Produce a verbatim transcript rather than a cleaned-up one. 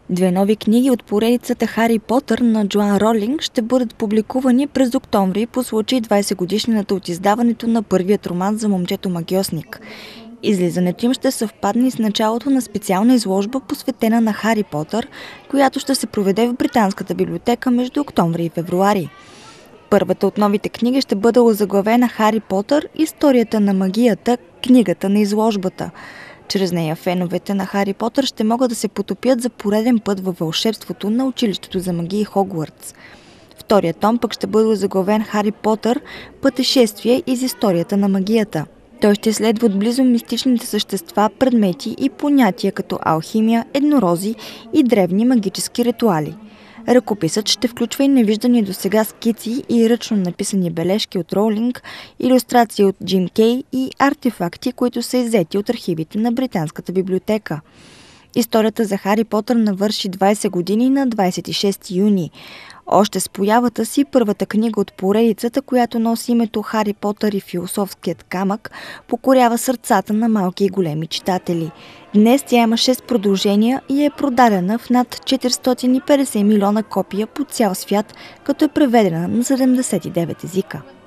Две нови книги от поредицата Хари Потър на Джоан Ролинг ще бъдат публикувани през октомври по случай двайсет годишнината от издаването на първият роман за момчето магьосник. Излизането им ще съвпадне с началото на специална изложба, посветена на Хари Потър, която ще се проведе в Британската библиотека между октомври и февруари. Първата от новите книги ще бъде озаглавена Хари Потър – Историята на магията, книгата на изложбата. Чрез нея феновете на Хари Потър ще могат да се потопят за пореден път във вълшебството на училището за магия Хогвартс. Вторият том пък ще бъде озаглавен Хари Потър – Пътешествие из историята на магията. Той ще следва отблизо мистичните същества, предмети и понятия като алхимия, еднорози и древни магически ритуали. Ръкописът ще включва и невиждани досега скици и ръчно написани бележки от Роулинг, илюстрации от Джим Кей и артефакти, които са иззети от архивите на Британската библиотека. Историята за Хари Потър навърши двайсет години на двайсет и шести юни. Още с появата си първата книга от поредицата, която носи името Хари Потър и философският камък, покорява сърцата на малки и големи читатели. Днес тя има шест продължения и е продадена в над четиристотин и петдесет милиона копия по цял свят, като е преведена на седемдесет и девет езика.